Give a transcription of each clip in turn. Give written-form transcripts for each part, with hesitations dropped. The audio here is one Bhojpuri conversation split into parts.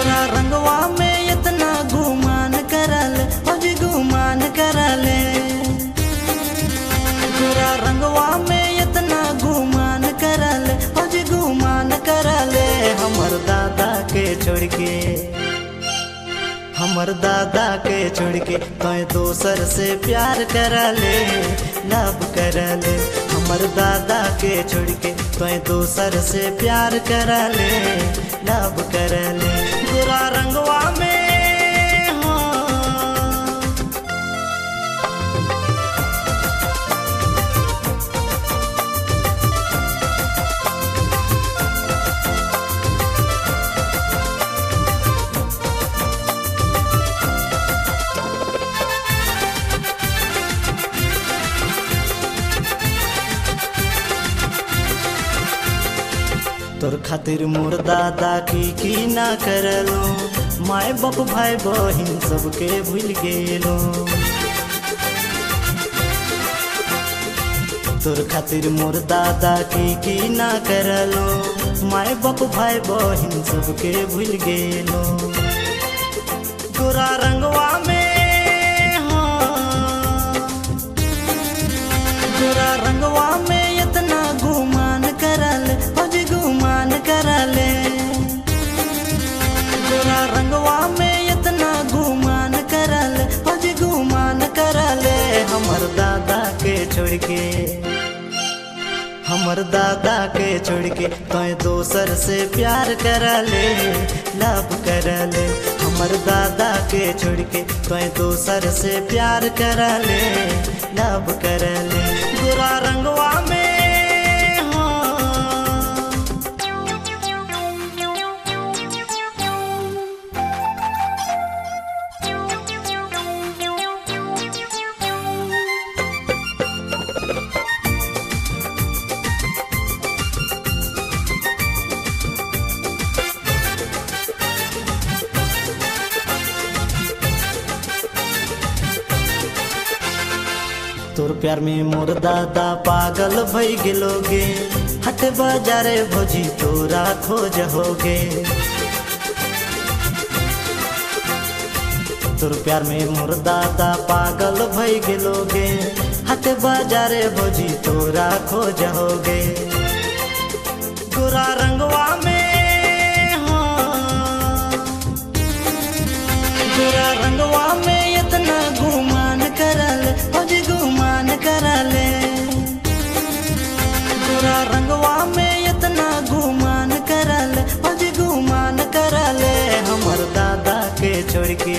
गोरा रंगवा में इतना गुमान करल, आज गुमान करले। गोरा रंगवा में इतना गुमान करल, आज गुमान करले। हमर दादा के छोड़ के, हमर दादा के छोड़ के तोय दोसर से प्यार करले, लव करले। हमर दादा के छोड़ के तोय दोसर से प्यार करले, लव करले। गोरा रंगवा में तोर खातिर मोर दादा की ना करलो, माय बाप भाई बहिन सबके भूल गेलो। तोर खातिर मोर दादा की ना करलो, माय बाप भाई बहिन सबके भूल गेलो। गोरा रंगवा में गोरा रंगवा में इतना गुमान करल, आज गुमान करले। गोरा रंगवा में इतना गुमान करल, आज गुमान करले। हमर दादा के छोड़ के, हमर दादा के छोड़ के तोय दोसर से प्यार करले, लव करले। हमर दादा के छोड़ के तोय दोसर से प्यार करले, लव करले। गोरा रंगवा में तोर प्यार में मोर दादा पागल भई गेलोगे, हट बाजारे भोजी तोरा खोज होगे। तोर प्यार में मोर दादा पागल भई गेलोगे, हट बाजारे भोजी तोरा खोज होगे। गोरा रंगवा में गोरा रंगवा में इतना गुमान करल, आज गुमान करले। गोरा रंगवा में इतना गुमान करल, आज गुमान करले। हमर दादा के छोड़ के,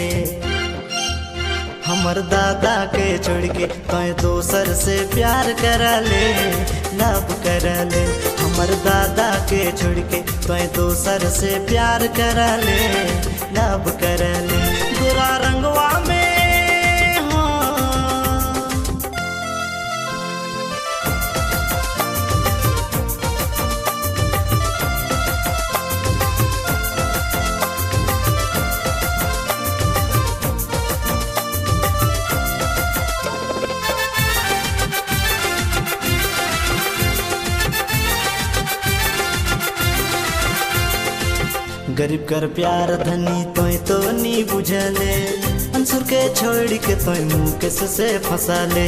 हमर दादा के छोड़ के तोय दोसर से प्यार करले, लव करले। हमर दादा के छोड़ के तोय दोसर से प्यार करले, लव करले। गोरा रंगवा में गरीब कर प्यार धनी तोय तो नी बुझले, अंसुर के छोड़ के तोय मुकेश से फंसाले।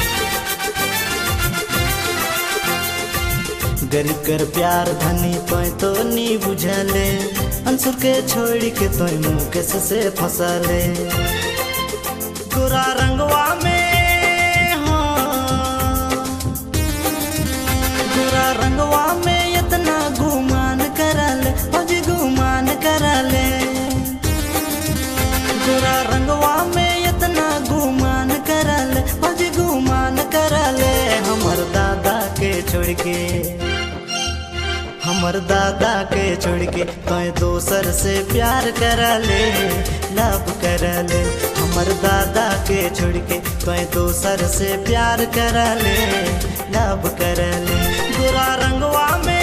गरीब कर प्यार धनी तोय तो नी बुझले, अंसुर के छोड़ के तोय मुकेश से फंसाले। गोरा रंगवा में गोरा रंगवा में इतना गुमान करल, आज गुमान करले। गोरा रंगवा में इतना गुमान करल, आज गुमान करले। हमर दादा के छोड़ के, हमर दादा के छोड़ के तोय दोसर से प्यार करले, लव करले। हमर दादा के छोड़ के तोय दोसर से प्यार करले, लव करले। गोरा रंगवा में